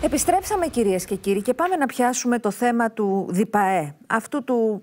Επιστρέψαμε, κυρίες και κύριοι, και πάμε να πιάσουμε το θέμα του ΔΙΠΑΕ, αυτού του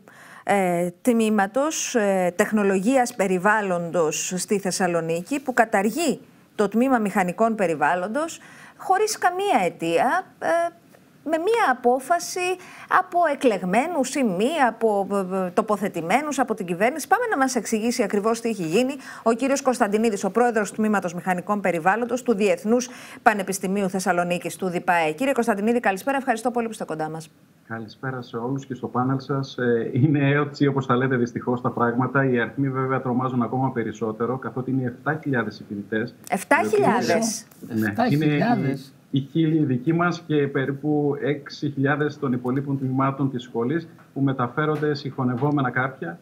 τμήματος τεχνολογίας περιβάλλοντος στη Θεσσαλονίκη, που καταργεί το τμήμα μηχανικών περιβάλλοντος χωρίς καμία αιτία, με μία απόφαση από εκλεγμένους ή μη, από τοποθετημένους από την κυβέρνηση. Πάμε να μας εξηγήσει ακριβώς τι έχει γίνει ο κύριος Κωνσταντινίδης, ο πρόεδρος του Τμήματος Μηχανικών Περιβάλλοντος του Διεθνούς Πανεπιστημίου Θεσσαλονίκης, του ΔΙΠΑΕ. Κύριε Κωνσταντινίδη, καλησπέρα. Ευχαριστώ πολύ που είστε κοντά μας. Καλησπέρα σε όλους και στο πάνελ σας. Είναι έτσι όπως τα λέτε δυστυχώς τα πράγματα. Οι αριθμοί βέβαια τρομάζουν ακόμα περισσότερο, καθότι είναι 7.000 οι φοιτητές. 7.000? Ναι, είναι οι 1.000 δικοί μας και περίπου 6.000 των υπολείπων τμήματων της σχολής που μεταφέρονται συγχωνευόμενα κάποια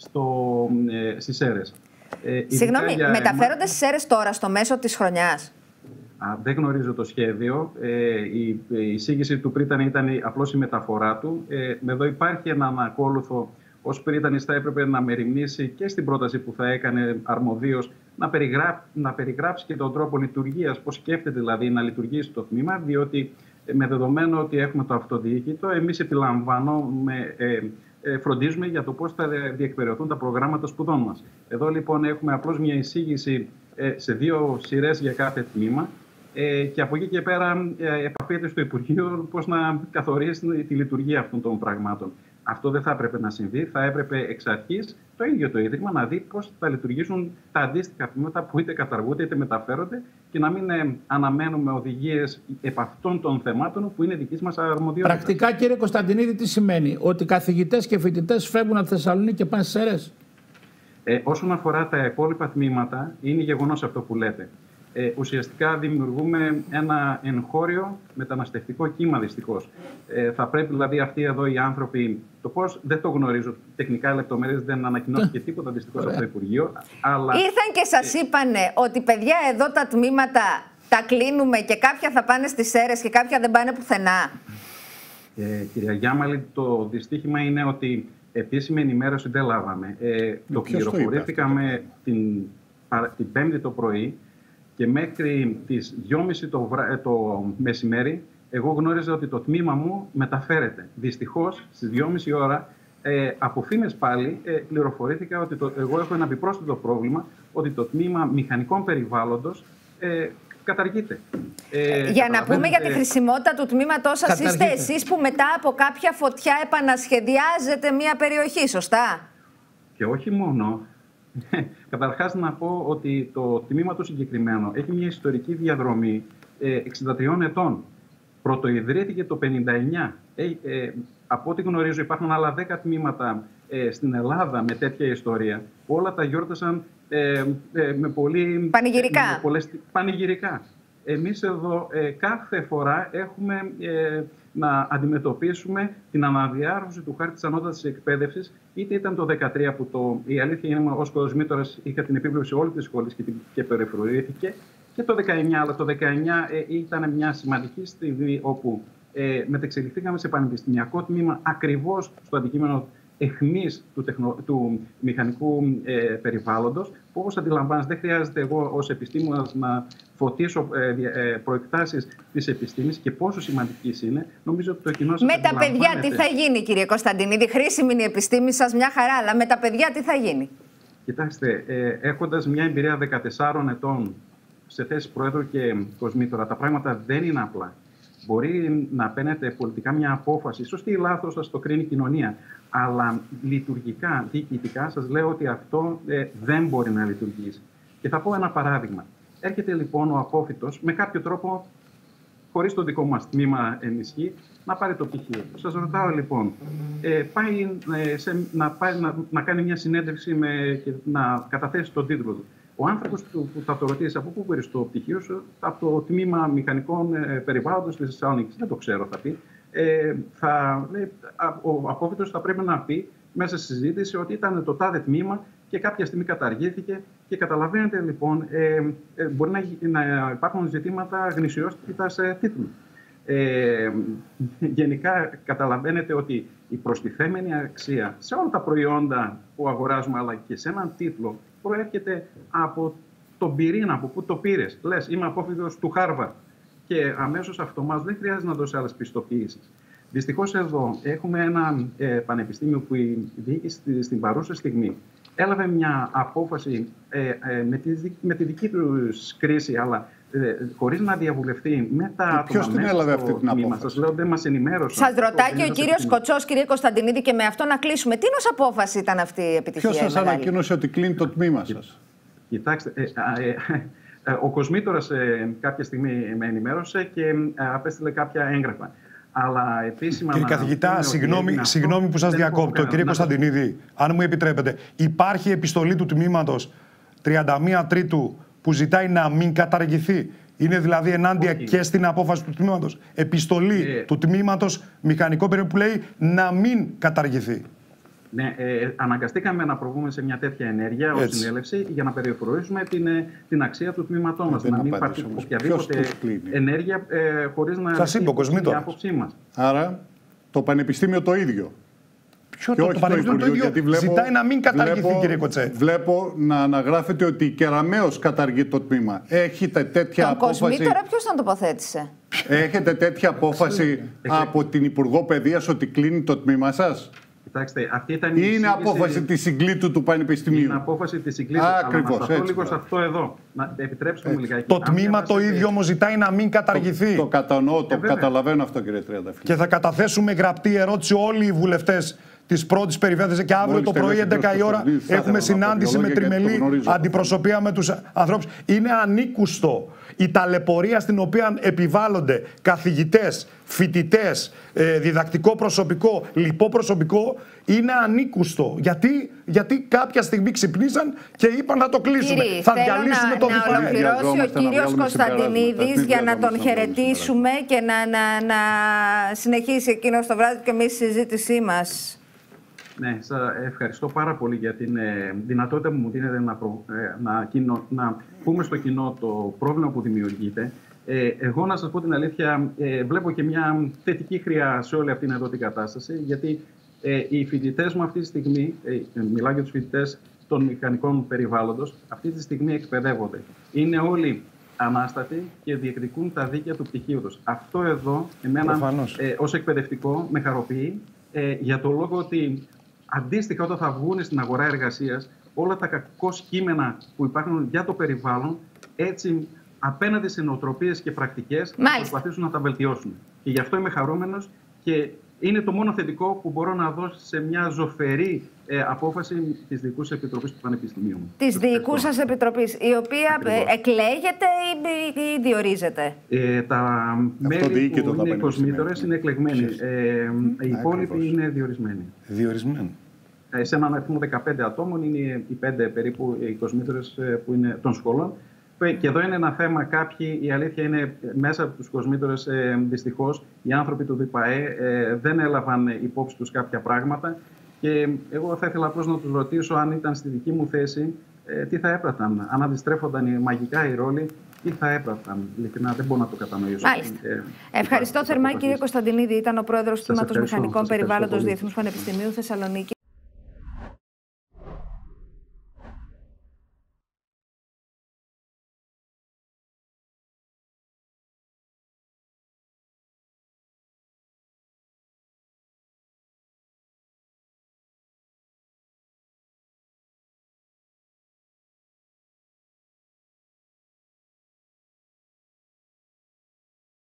στις ΣΕΡΕΣ. Συγγνώμη, μεταφέρονται στις ΣΕΡΕΣ τώρα στο μέσο της χρονιάς? Δεν γνωρίζω το σχέδιο. Η εισήγηση του πρίτανη ήταν απλώς η μεταφορά του. Εδώ υπάρχει ένα ανακόλουθο. Ως πρίτανης θα έπρεπε να μεριμνήσει και στην πρόταση που θα έκανε αρμοδίως να περιγράψει και τον τρόπο λειτουργίας, πώς σκέφτεται δηλαδή να λειτουργήσει το τμήμα, διότι με δεδομένο ότι έχουμε το αυτοδιοίκητο, εμείς φροντίζουμε για το πώς θα διεκπεραιωθούν τα προγράμματα σπουδών μας. Εδώ λοιπόν έχουμε απλώς μια εισήγηση σε 2 σειρές για κάθε τμήμα και από εκεί και πέρα επαφείται στο Υπουργείο πώς να καθορίσει τη λειτουργία αυτών των πραγμάτων. Αυτό δεν θα έπρεπε να συμβεί. Θα έπρεπε εξ αρχής το ίδιο το Ίδρυμα να δει πώς θα λειτουργήσουν τα αντίστοιχα τμήματα που είτε καταργούνται είτε μεταφέρονται και να μην αναμένουμε οδηγίες επ' αυτών των θεμάτων που είναι δικής μας αρμοδιότητας. Πρακτικά, κύριε Κωνσταντινίδη, τι σημαίνει? Ότι καθηγητές και φοιτητές φεύγουν από τη Θεσσαλονίκη και πάνε στις ΣΕΡΕΣ? Όσον αφορά τα υπόλοιπα τμήματα, είναι γεγονός αυτό που λέτε. Ουσιαστικά δημιουργούμε ένα εγχώριο μεταναστευτικό κύμα, δυστυχώς. Θα πρέπει δηλαδή αυτοί εδώ οι άνθρωποι, το πώς δεν το γνωρίζω, τεχνικά λεπτομέρειες δεν ανακοινώθηκε τίποτα δυστυχώς από το Υπουργείο. Αλλά ήρθαν και σας είπανε ότι παιδιά εδώ τα τμήματα τα κλείνουμε και κάποια θα πάνε στις ΣΕΡΕΣ και κάποια δεν πάνε πουθενά? Κυρία Γιάμαλη, το δυστύχημα είναι ότι επίσημη ενημέρωση δεν λάβαμε. Το πληροφορήθηκαμε την Πέμπτη το πρωί. Και μέχρι τις 2.30 το μεσημέρι, εγώ γνώριζα ότι το τμήμα μου μεταφέρεται. Δυστυχώς, στις 2.30 ώρα, από φήμες πάλι, πληροφορήθηκα ότι εγώ έχω ένα επιπρόσθετο πρόβλημα, ότι το τμήμα μηχανικών περιβάλλοντος καταργείται. Για να πούμε για τη χρησιμότητα του τμήματός σας, είστε εσείς που μετά από κάποια φωτιά επανασχεδιάζετε μια περιοχή, σωστά? Και όχι μόνο. Καταρχάς να πω ότι το τμήμα το συγκεκριμένο έχει μια ιστορική διαδρομή 63 ετών. Πρωτοειδρύθηκε το 59. Από ό,τι γνωρίζω υπάρχουν άλλα 10 τμήματα στην Ελλάδα με τέτοια ιστορία. Όλα τα γιόρτασαν με πολύ πανηγυρικά. Πανηγυρικά. Εμείς εδώ κάθε φορά έχουμε να αντιμετωπίσουμε την αναδιάρθρωση του χάρτη της ανώτατης εκπαίδευσης. Είτε ήταν το 2013 που η αλήθεια είναι ως Κοσμήτωρας είχα την επίβλεψη όλη της σχολής και περιφρουρήθηκε, και το 19. Αλλά το 19 ήταν μια σημαντική στιγμή όπου μετεξελιχθήκαμε σε πανεπιστημιακό τμήμα ακριβώς στο αντικείμενο εχμής του μηχανικού περιβάλλοντος, που όπως αντιλαμβάνεστε δεν χρειάζεται εγώ ως επιστήμονας να φωτίσω προεκτάσεις της επιστήμης και πόσο σημαντική είναι. Νομίζω ότι το κοινό σας με τα παιδιά τι θα γίνει, κύριε Κωνσταντινίδη? Χρήσιμη είναι η επιστήμη σας, μια χαρά, αλλά με τα παιδιά τι θα γίνει? Κοιτάξτε, έχοντας μια εμπειρία 14 ετών σε θέση Προέδρου και Κοσμήτωρα, τα πράγματα δεν είναι απλά. Μπορεί να παίρνετε πολιτικά μια απόφαση, σωστή ή λάθος, σας το κρίνει η κοινωνία. Αλλά λειτουργικά, διοικητικά, σας λέω ότι αυτό δεν μπορεί να λειτουργήσει. Και θα πω ένα παράδειγμα. Έρχεται λοιπόν ο απόφοιτος με κάποιο τρόπο, χωρίς το δικό μας τμήμα ενισχύ, να πάρει το πτυχίο. Σας ρωτάω λοιπόν, πάει να κάνει μια συνέντευξη και να καταθέσει τον τίτλο του. Ο άνθρωπος που θα το ρωτήσει από πού πήρες το πτυχίο σου, από το τμήμα μηχανικών περιβάλλοντος της Θεσσαλονίκης. Δεν το ξέρω, θα πει. Ο απόφοιτος θα πρέπει να πει μέσα στη συζήτηση ότι ήταν το τάδε τμήμα και κάποια στιγμή καταργήθηκε. Και καταλαβαίνετε λοιπόν, μπορεί να υπάρχουν ζητήματα γνησιότητας τίτλου. Γενικά καταλαβαίνετε ότι η προστιθέμενη αξία σε όλα τα προϊόντα που αγοράζουμε, αλλά και σε έναν τίτλο, προέρχεται από τον πυρήνα, από πού το πήρες. Λες, είμαι απόφοιτος του Χάρβαρντ και αμέσως αυτομάτως δεν χρειάζεται να δώσει άλλες πιστοποιήσεις. Δυστυχώς εδώ έχουμε ένα πανεπιστήμιο που η διοίκηση στην παρούσα στιγμή έλαβε μια απόφαση με τη δική του κρίση, αλλά χωρίς να διαβουλευτεί με τα άτομα. Ποιος την έλαβε αυτή την απόφαση? Σας λέω, δεν μας ενημέρωσαν. Σας ρωτάει και ο κύριος Κοτσός, κύριε Κωνσταντινίδη, και με αυτό να κλείσουμε. Τι είδος απόφαση ήταν αυτή η επιτυχία? Ποιος σας ανακοίνωσε ότι κλείνει το τμήμα σας? Κοιτάξτε, ο Κοσμήτωρας κάποια στιγμή με ενημέρωσε και απέστειλε κάποια έγγραφα. Αλλά επίσημα. Κύριε καθηγητά, συγγνώμη που σας διακόπτω. Κύριε Κωνσταντινίδη, αν μου επιτρέπετε, υπάρχει επιστολή του τμήματος 31 Τρίτου που ζητάει να μην καταργηθεί? Είναι δηλαδή ενάντια και στην απόφαση του τμήματος? Επιστολή του τμήματος Μηχανικό Περιβάλλον που λέει να μην καταργηθεί. Ναι, αναγκαστήκαμε να προβούμε σε μια τέτοια ενέργεια ως συνέλευση για να περιφρουρήσουμε την αξία του τμήματός μας. Να μην υπάρχει οποιαδήποτε ενέργεια χωρίς να ασκήσουμε την άποψή μας. Άρα το Πανεπιστήμιο το ίδιο. Ποιο το Πανεπιστήμιο το ίδιο? Ζητάει να μην καταργηθεί, κύριε Κοτσέ. Βλέπω να αναγράφεται ότι η Κεραμέως καταργεί το τμήμα. Έχετε τέτοια απόφαση? Τον Κοσμήτωρα ποιος τον τοποθέτησε? Έχετε τέτοια απόφαση από την Υπουργό Παιδείας ότι κλείνει το τμήμα σας? Κοιτάξτε, αυτή ήταν η είναι απόφαση της συγκλήτου του Πανεπιστημίου? Είναι απόφαση της συγκλήτου. Ακριβώς. Να σταθώ λίγο σε αυτό εδώ. Επιτρέψτε μου λιγάκι. Το τμήμα το ίδιο όμως ζητάει να μην καταργηθεί. Το κατανοώ, το καταλαβαίνω αυτό, κύριε Τριανταφυλλίδη. Και θα καταθέσουμε γραπτή ερώτηση όλοι οι βουλευτές της πρώτης περιφέρειας και αύριο το πρωί 11 η ώρα έχουμε συνάντηση με τριμελή αντιπροσωπεία με τους ανθρώπους. Είναι ανήκουστο η ταλαιπωρία στην οποία επιβάλλονται καθηγητές, φοιτητές, διδακτικό προσωπικό, λοιπό προσωπικό. Είναι ανήκουστο. Γιατί κάποια στιγμή ξυπνήσαν και είπαν να το κλείσουμε. Κύριε, θα διαλύσουμε το να ολοκληρώσει ο κύριος Κωνσταντινίδης για να τον χαιρετήσουμε και να συνεχίσει εκείνο το βράδυ και εμείς τη συζήτησή μας. Ναι, σας ευχαριστώ πάρα πολύ για την δυνατότητα που μου δίνετε να πούμε στο κοινό το πρόβλημα που δημιουργείται. Εγώ, να σας πω την αλήθεια, βλέπω και μια θετική χρειά σε όλη αυτήν εδώ την κατάσταση, γιατί οι φοιτητές μου αυτή τη στιγμή, μιλάω για τους φοιτητές των μηχανικών περιβάλλοντος, αυτή τη στιγμή εκπαιδεύονται. Είναι όλοι ανάστατοι και διεκδικούν τα δίκαια του πτυχίου τους. Αυτό εδώ, εμένα ως εκπαιδευτικό, με χαροποιεί για το λόγο ότι αντίστοιχα, όταν θα βγουν στην αγορά εργασίας, όλα τα κακό κείμενα που υπάρχουν για το περιβάλλον, έτσι απέναντι σε νοοτροπίες και πρακτικές, θα προσπαθήσουν να τα βελτιώσουν. Και γι' αυτό είμαι χαρούμενος και είναι το μόνο θετικό που μπορώ να δώσω σε μια ζωφερή απόφαση της Διοικούσας Επιτροπής του Πανεπιστημίου μου. Της Διοικούσας Επιτροπής, η οποία εκλέγεται ή διορίζεται? Τα μέλη που είναι κοσμήτωρες είναι εκλεγμένοι. Οι υπόλοιποι είναι διορισμένοι. Διορισμένοι. Σε έναν αριθμό 15 ατόμων είναι οι 5 περίπου οι κοσμήτωρες που είναι των σχολών. Και εδώ είναι ένα θέμα. Κάποιοι, η αλήθεια είναι, μέσα από τους κοσμήτωρες, δυστυχώς, οι άνθρωποι του ΔΠΑΕ δεν έλαβαν υπόψη τους κάποια πράγματα. Και εγώ θα ήθελα απλώς να τους ρωτήσω, αν ήταν στη δική μου θέση, τι θα έπρεπταν. Αν αντιστρέφονταν μαγικά οι ρόλοι, τι θα έπρεπταν. Ειλικρινά δεν μπορώ να το κατανοήσω. Ευχαριστώ θερμά, κύριε Κωνσταντινίδη. Ήταν ο πρόεδρος του Τμήματος Μηχανικών Περιβάλλοντος Διεθνούς Πανεπιστημίου Θεσσαλονίκη.